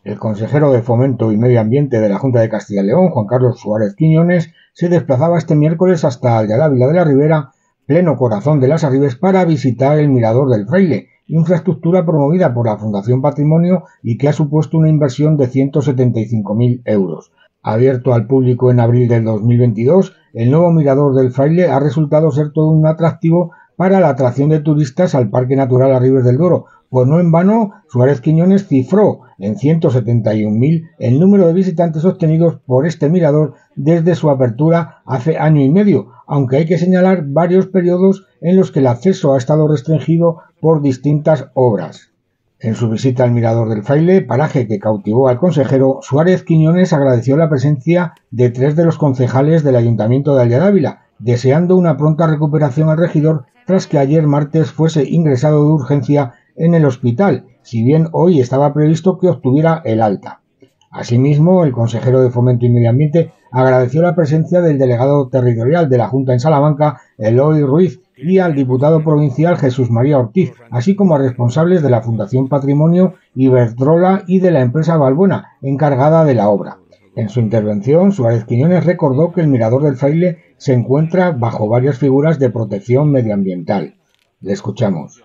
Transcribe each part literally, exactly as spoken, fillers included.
El consejero de Fomento y Medio Ambiente de la Junta de Castilla y León, Juan Carlos Suárez Quiñones, se desplazaba este miércoles hasta Aldeadávila de la Ribera, pleno corazón de las Arribes, para visitar el Mirador del Fraile, infraestructura promovida por la Fundación Patrimonio y que ha supuesto una inversión de ciento setenta y cinco mil euros. Abierto al público en abril del dos mil veintidós, el nuevo Mirador del Fraile ha resultado ser todo un atractivo para la atracción de turistas al Parque Natural Arribes del Duero, pues no en vano Suárez Quiñones cifró en ciento setenta y un mil el número de visitantes obtenidos por este mirador desde su apertura hace año y medio, aunque hay que señalar varios periodos en los que el acceso ha estado restringido por distintas obras. En su visita al Mirador del Fraile, paraje que cautivó al consejero, Suárez Quiñones agradeció la presencia de tres de los concejales del Ayuntamiento de Aldeadávila, deseando una pronta recuperación al regidor tras que ayer martes fuese ingresado de urgencia en el hospital, si bien hoy estaba previsto que obtuviera el alta. Asimismo, el consejero de Fomento y Medio Ambiente agradeció la presencia del delegado territorial de la Junta en Salamanca, Eloy Ruiz, y al diputado provincial Jesús María Ortiz, así como a responsables de la Fundación Patrimonio, Iberdrola y de la empresa Valbuena, encargada de la obra. En su intervención, Suárez Quiñones recordó que el Mirador del Fraile se encuentra bajo varias figuras de protección medioambiental. Le escuchamos.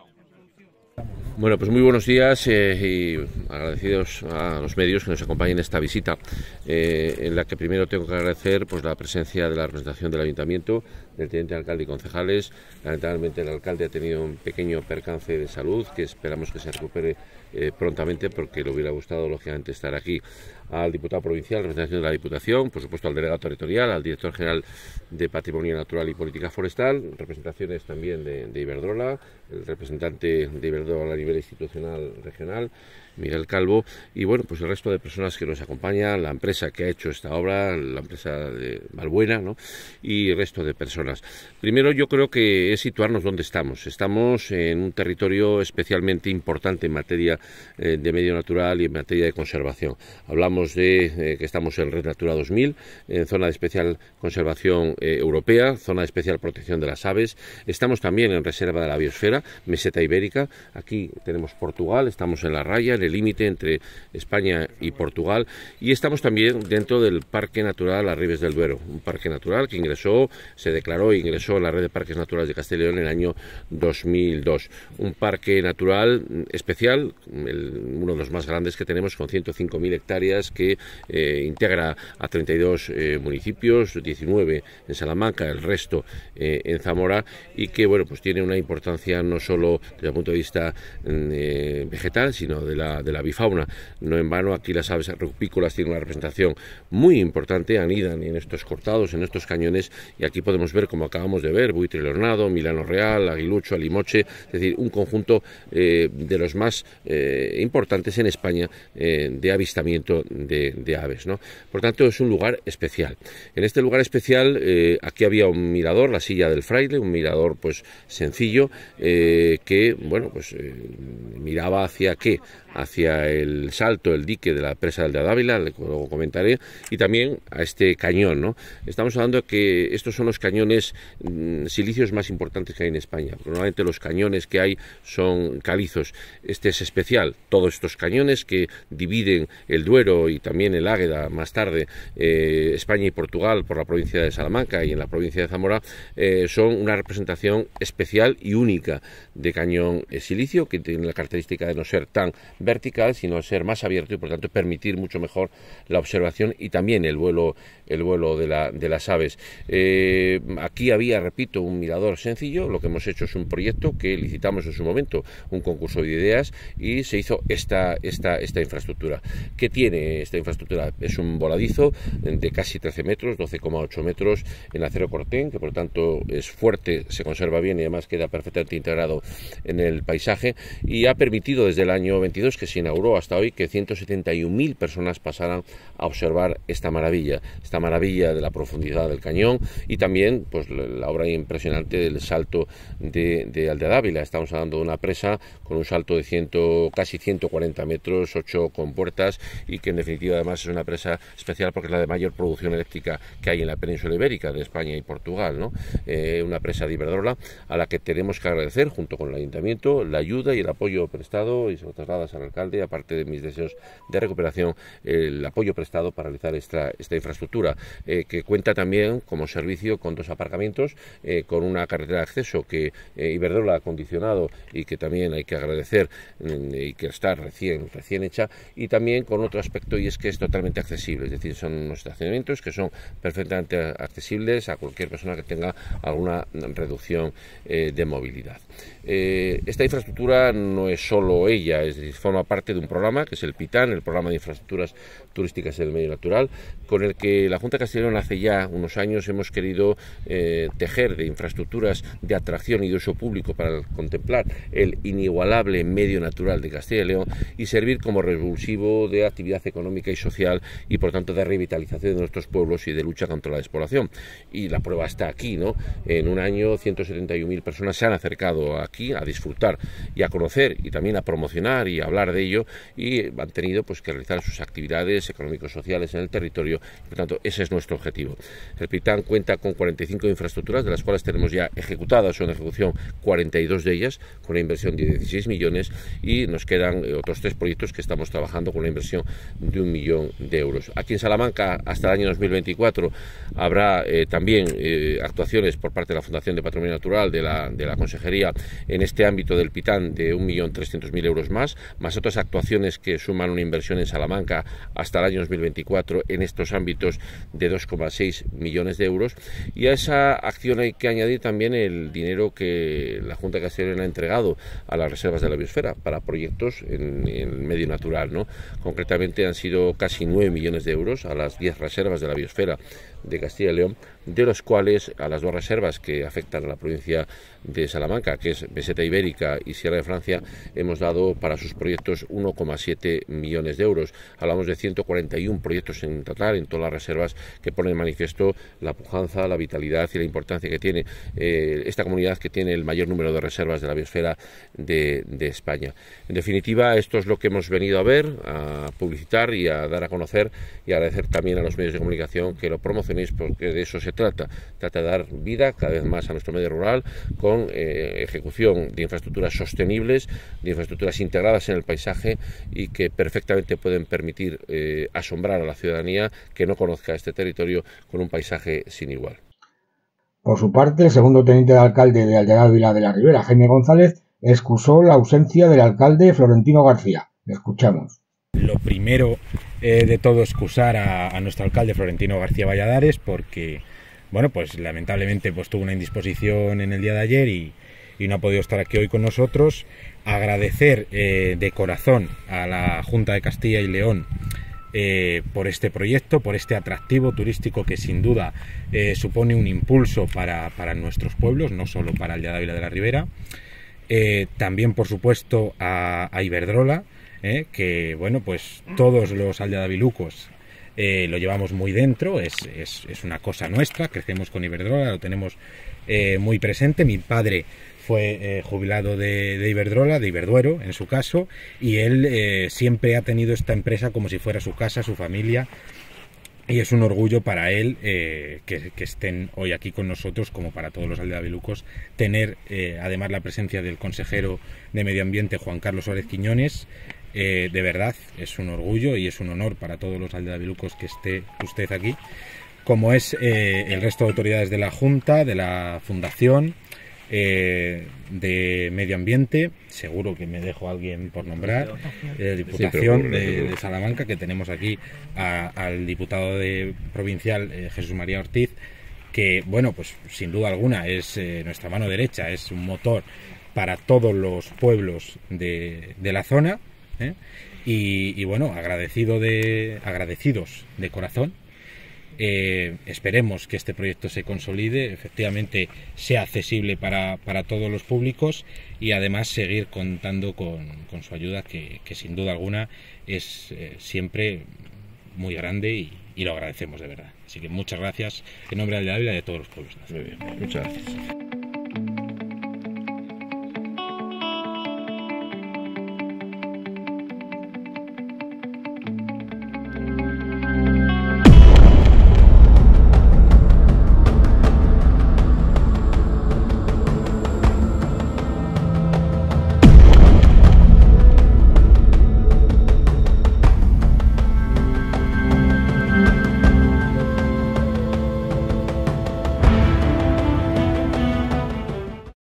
Bueno, pues muy buenos días eh, y agradecidos a los medios que nos acompañen en esta visita, eh, en la que primero tengo que agradecer pues, la presencia de la representación del Ayuntamiento, del teniente alcalde y concejales. Lamentablemente el alcalde ha tenido un pequeño percance de salud que esperamos que se recupere eh, prontamente, porque le hubiera gustado lógicamente estar aquí. Al diputado provincial, representación de la Diputación, por supuesto al delegado territorial, al director general de Patrimonio Natural y Política Forestal, representaciones también de, de Iberdrola, el representante de Iberdrola a nivel institucional regional, Miguel Calvo, y bueno, pues el resto de personas que nos acompañan, la empresa que ha hecho esta obra, la empresa de Valbuena, ¿no? Y el resto de personas. Primero, yo creo que es situarnos donde estamos. Estamos en un territorio especialmente importante en materia eh, de medio natural y en materia de conservación. Hablamos de eh, que estamos en Red Natura dos mil, en zona de especial conservación eh, europea, zona de especial protección de las aves. Estamos también en reserva de la biosfera, meseta ibérica. Aquí tenemos Portugal, estamos en la raya, en el límite entre España y Portugal, y estamos también dentro del Parque Natural Arribes del Duero, un parque natural que ingresó, se declaró e ingresó en la red de parques naturales de Castilla y León en el año dos mil dos. Un parque natural especial, el, uno de los más grandes que tenemos, con ciento cinco mil hectáreas, que eh, integra a treinta y dos eh, municipios, diecinueve en Salamanca, el resto eh, en Zamora, y que bueno, pues tiene una importancia no solo desde el punto de vista eh, vegetal, sino de la de la bifauna. No en vano aquí las aves rupícolas tienen una representación muy importante, anidan en estos cortados, en estos cañones, y aquí podemos ver, como acabamos de ver, buitre leonado, milano real, aguilucho, alimoche, es decir, un conjunto eh, de los más eh, importantes en España eh, de avistamiento de, de aves, ¿no? Por tanto, es un lugar especial. En este lugar especial, eh, aquí había un mirador, la Silla del Fraile, un mirador pues sencillo, eh, que, bueno, pues eh, miraba hacia qué, hacia el salto, el dique de la presa del de Aldeadávila, luego comentaré, y también a este cañón, ¿no? Estamos hablando de que estos son los cañones mmm, silíceos más importantes que hay en España. Normalmente los cañones que hay son calizos. Este es especial. Todos estos cañones que dividen el Duero y también el Águeda, más tarde eh, España y Portugal, por la provincia de Salamanca y en la provincia de Zamora, eh, son una representación especial y única de cañón eh, silicio, que tiene la característica de no ser tan vertical, sino ser más abierto y por tanto permitir mucho mejor la observación y también el vuelo el vuelo de, la, de las aves. Eh, aquí había, repito, un mirador sencillo. Lo que hemos hecho es un proyecto que licitamos en su momento, un concurso de ideas, y se hizo esta, esta, esta infraestructura. ¿Qué tiene esta infraestructura? Es un voladizo de casi trece metros, doce coma ocho metros en acero corten, que por lo tanto es fuerte, se conserva bien y además queda perfectamente integrado en el paisaje, y ha permitido desde el año veintidós, que se inauguró, hasta hoy, que ciento setenta y un mil personas pasaran a observar esta maravilla, esta maravilla de la profundidad del cañón, y también pues la obra impresionante del salto de, de Aldeadávila. Estamos hablando de una presa con un salto de ciento, casi ciento cuarenta metros, ocho compuertas, y que en definitiva además es una presa especial porque es la de mayor producción eléctrica que hay en la península ibérica de España y Portugal, ¿no? Eh, una presa de Iberdrola a la que tenemos que agradecer, junto con el Ayuntamiento, la ayuda y y el apoyo prestado, y se lo trasladas al alcalde, aparte de mis deseos de recuperación, el apoyo prestado para realizar esta, esta infraestructura, eh, que cuenta también como servicio con dos aparcamientos, eh, con una carretera de acceso que eh, Iberdrola ha acondicionado y que también hay que agradecer eh, y que está recién, recién hecha, y también con otro aspecto, y es que es totalmente accesible, es decir, son unos estacionamientos que son perfectamente accesibles a cualquier persona que tenga alguna reducción eh, de movilidad. Eh, esta infraestructura no es solo ella, es decir, forma parte de un programa que es el PITAN, el Programa de Infraestructuras Turísticas en el Medio Natural, con el que la Junta de Castilla y León hace ya unos años hemos querido eh, tejer de infraestructuras de atracción y de uso público para contemplar el inigualable medio natural de Castilla y León y servir como revulsivo de actividad económica y social y por tanto de revitalización de nuestros pueblos y de lucha contra la despoblación. Y la prueba está aquí, ¿no? En un año ciento setenta y un mil personas se han acercado aquí a disfrutar y a conocer y también a promocionar y a hablar de ello, y han tenido pues que realizar sus actividades económicos sociales en el territorio. Por tanto, ese es nuestro objetivo. El PITAN cuenta con cuarenta y cinco infraestructuras, de las cuales tenemos ya ejecutadas o en ejecución cuarenta y dos de ellas, con una inversión de dieciséis millones, y nos quedan eh, otros tres proyectos que estamos trabajando con una inversión de un millón de euros. Aquí en Salamanca, hasta el año dos mil veinticuatro, habrá eh, también eh, actuaciones por parte de la Fundación de Patrimonio Natural de la, de la Consejería en este ámbito del PITAN de un millón trescientos mil euros más, más otras actuaciones que suman una inversión en Salamanca hasta el año dos mil veinticuatro en estos ámbitos de dos coma seis millones de euros, y a esa acción hay que añadir también el dinero que la Junta de Castilla y León ha entregado a las reservas de la biosfera para proyectos en, en el medio natural, ¿no? Concretamente han sido casi nueve millones de euros a las diez reservas de la biosfera de Castilla y León, de los cuales a las dos reservas que afectan a la provincia de Salamanca, que es Meseta Ibérica y Sierra de Francia, hemos dado para sus proyectos uno coma siete millones de euros. Hablamos de ciento cuarenta y uno proyectos en total en todas las reservas, que ponen de manifiesto la pujanza, la vitalidad y la importancia que tiene eh, esta comunidad, que tiene el mayor número de reservas de la biosfera de, de España. En definitiva, esto es lo que hemos venido a ver, a publicitar y a dar a conocer, y agradecer también a los medios de comunicación que lo promocionéis, porque de eso se trata. Trata de dar vida cada vez más a nuestro medio rural con eh, ejecución de infraestructuras sostenibles, de infraestructuras integradas en el paisaje y que perfectamente pueden permitir eh, asombrar a la ciudadanía que no conozca este territorio con un paisaje sin igual. Por su parte, el segundo teniente de alcalde de Aldeávila de la Ribera, Jaime González, excusó la ausencia del alcalde Florentino García. Le escuchamos. Lo primero eh, de todo, excusar a, a nuestro alcalde Florentino García Valladares, porque bueno, pues lamentablemente pues tuvo una indisposición en el día de ayer y, y no ha podido estar aquí hoy con nosotros. Agradecer eh, de corazón a la Junta de Castilla y León eh, por este proyecto, por este atractivo turístico que sin duda eh, supone un impulso para, para nuestros pueblos, no solo para Aldeávila de la Ribera. Eh, también, por supuesto, a, a Iberdrola, eh, que bueno, pues todos los aldeavilucos Eh, lo llevamos muy dentro, es, es, es una cosa nuestra, crecemos con Iberdrola, lo tenemos eh, muy presente. Mi padre fue eh, jubilado de, de Iberdrola, de Iberduero en su caso, y él eh, siempre ha tenido esta empresa como si fuera su casa, su familia, y es un orgullo para él eh, que, que estén hoy aquí con nosotros, como para todos los aldeavilucos, tener eh, además la presencia del consejero de Medio Ambiente, Juan Carlos Suárez Quiñones. Eh, de verdad es un orgullo y es un honor para todos los aldeavilucos que esté usted aquí, como es eh, el resto de autoridades de la Junta, de la Fundación, eh, de Medio Ambiente, seguro que me dejo a alguien por nombrar, eh, Diputación sí, de, de Salamanca, que tenemos aquí a, al diputado de, provincial eh, Jesús María Ortiz, que bueno, pues sin duda alguna es eh, nuestra mano derecha, es un motor para todos los pueblos de, de la zona. ¿Eh? Y, y bueno, agradecido de, agradecidos de corazón. Eh, esperemos que este proyecto se consolide, efectivamente sea accesible para, para todos los públicos, y además seguir contando con, con su ayuda, que, que sin duda alguna es eh, siempre muy grande, y, y lo agradecemos de verdad. Así que muchas gracias en nombre de Aldeávila y de todos los pueblos. Muy bien, muchas gracias.